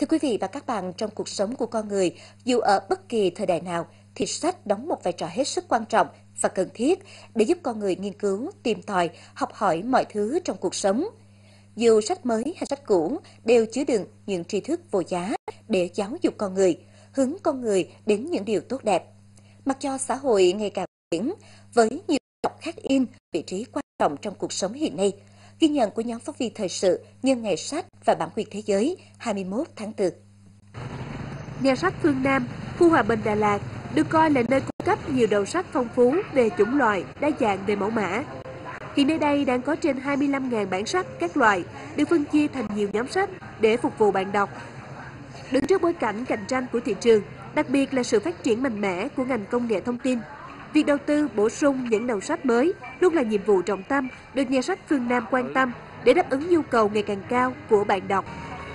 Thưa quý vị và các bạn, trong cuộc sống của con người, dù ở bất kỳ thời đại nào, thì sách đóng một vai trò hết sức quan trọng và cần thiết để giúp con người nghiên cứu, tìm tòi, học hỏi mọi thứ trong cuộc sống. Dù sách mới hay sách cũ đều chứa đựng những tri thức vô giá để giáo dục con người, hướng con người đến những điều tốt đẹp. Mặc cho xã hội ngày càng phát triển với nhiều đọc khắc in vị trí quan trọng trong cuộc sống hiện nay, ghi nhận của nhóm phóng viên thời sự nhân ngày sách và bản quyền thế giới 21 tháng 4. Nhà sách Phương Nam, khu Hòa Bình, Đà Lạt được coi là nơi cung cấp nhiều đầu sách phong phú về chủng loại, đa dạng về mẫu mã. Hiện nơi đây đang có trên 25.000 bản sách các loại được phân chia thành nhiều nhóm sách để phục vụ bạn đọc. Đứng trước bối cảnh cạnh tranh của thị trường, đặc biệt là sự phát triển mạnh mẽ của ngành công nghệ thông tin, việc đầu tư bổ sung những đầu sách mới luôn là nhiệm vụ trọng tâm được nhà sách Phương Nam quan tâm để đáp ứng nhu cầu ngày càng cao của bạn đọc.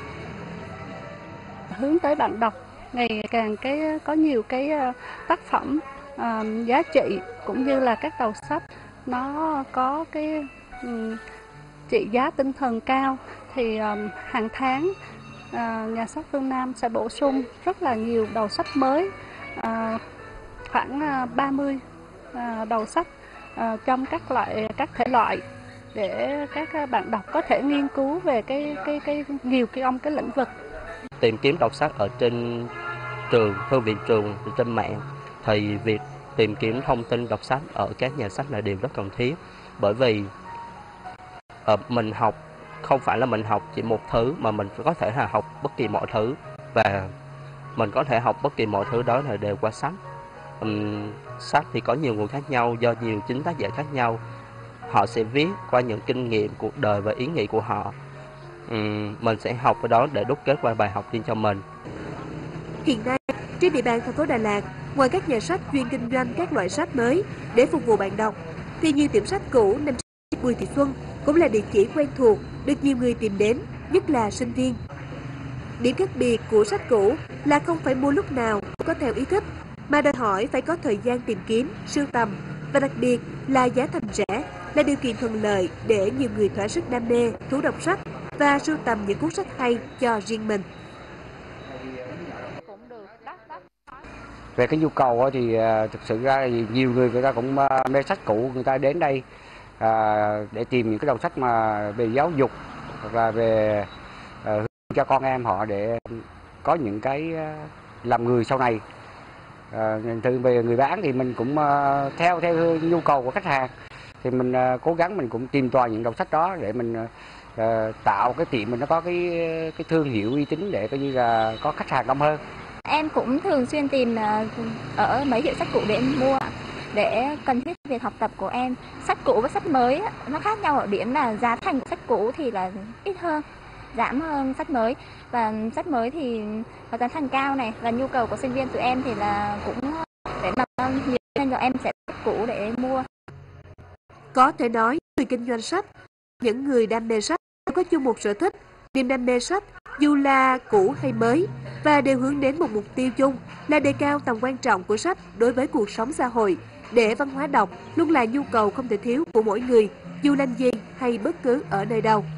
Hướng tới bạn đọc ngày càng có nhiều tác phẩm giá trị, cũng như là các đầu sách nó có trị giá tinh thần cao, thì hàng tháng nhà sách Phương Nam sẽ bổ sung rất là nhiều đầu sách mới, khoảng 30 đầu sách trong các thể loại, để các bạn đọc có thể nghiên cứu về nhiều cái lĩnh vực. Tìm kiếm đọc sách ở trên trường, thư viện trường, trên mạng, thì việc tìm kiếm thông tin đọc sách ở các nhà sách là điều rất cần thiết, bởi vì mình học không phải là mình học chỉ một thứ, mà mình có thể là học bất kỳ mọi thứ, và mình có thể học bất kỳ mọi thứ đó là đều qua sách. Sách thì có nhiều nguồn khác nhau, do nhiều chính tác giả khác nhau, họ sẽ viết qua những kinh nghiệm cuộc đời và ý nghĩ của họ. Mình sẽ học ở đó để đúc kết qua bài học riêng cho mình. Hiện nay, trên địa bàn thành phố Đà Lạt, ngoài các nhà sách chuyên kinh doanh các loại sách mới để phục vụ bạn đọc, thì nhiều tiệm sách cũ nằm trên Bùi Thị Xuân cũng là địa chỉ quen thuộc được nhiều người tìm đến, nhất là sinh viên. Điểm khác biệt của sách cũ là không phải mua lúc nào cũng có theo ý thích, mà đòi hỏi phải có thời gian tìm kiếm, sưu tầm, và đặc biệt là giá thành rẻ là điều kiện thuận lợi để nhiều người thỏa sức đam mê thú đọc sách và sưu tầm những cuốn sách hay cho riêng mình. Về cái nhu cầu thì thực sự ra thì nhiều người ta cũng mê sách cũ, người ta đến đây để tìm những cái đầu sách mà về giáo dục, hoặc là về hướng cho con em họ để có những cái làm người sau này. Từ về người bán thì mình cũng theo nhu cầu của khách hàng, thì mình cố gắng mình cũng tìm tòi những đầu sách đó để mình tạo cái tiệm mình nó có cái thương hiệu uy tín để coi như là có khách hàng đông hơn. Em cũng thường xuyên tìm ở mấy hiệu sách cũ để em mua, để cần thiết việc học tập của em. Sách cũ và sách mới nó khác nhau ở điểm là giá thành của sách cũ thì là ít hơn, giảm hơn sách mới, và sách mới thì có giá thành cao này, và nhu cầu của sinh viên tụi em thì là cũng để mà nhiều, nên rồi em sẽ sách cũ để mua. Có thể nói, người kinh doanh sách, những người đam mê sách có chung một sở thích, niềm đam mê sách dù là cũ hay mới, và đều hướng đến một mục tiêu chung là đề cao tầm quan trọng của sách đối với cuộc sống xã hội, để văn hóa đọc luôn là nhu cầu không thể thiếu của mỗi người, dù làm gì hay bất cứ ở nơi đâu.